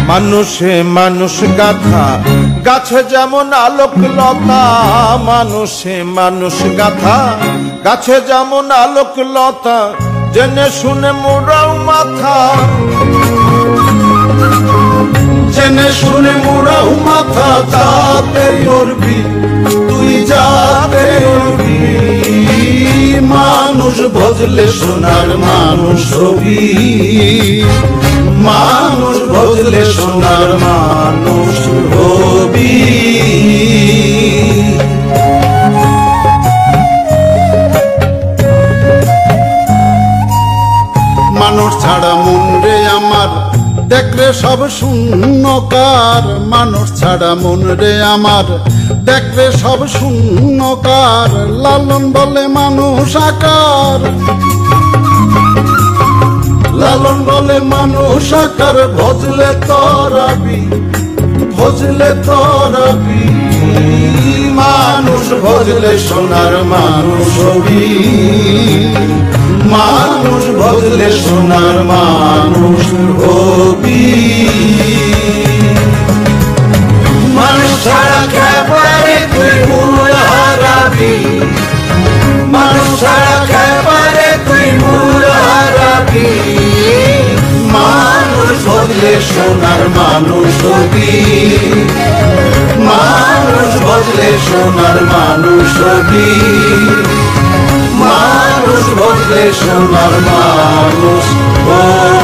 মানুষে মানুষ গাথা গাছে যেমন আলোক লতা, মানুষে মানুষ গাথা গাছে যেমন আলোক লতা, জেনে শুনে মোরাও মাথা, জেনে শুনে মোরাও মাথা, যাতে করবি তুই যাতে করবি। মানুষ ভজলে সোনার মানুষ হবি, মানুষ ভজলে সোনার মানুষ হবি। মানুষ ছাড়া মন রে আমার দেখরে সব শূন্যকার, মানুষ ছাড়া মন রে আমার দেখরে সব শূন্যকার। লালন বলে মানুষ আকার, লালন বলে মানুষ আকার, ভজলে তরাবি ভজলে তরাবি। মানুষ ভজলে সোনার মানুষ হবি, মানুষ ভজলে সোনার মানুষ হবি। মানুষ ছাড়া খেপারে তুই মূল হারাবি, মানুষ ছাড়া খেপারে তুই মূল হারাবি। মানুষ ভজলে সোনার মানুষ হবি, মানুষ ভজলে সোনার মানুষ হবি। মানুষ ভজলে সোনার মানুষ হবি।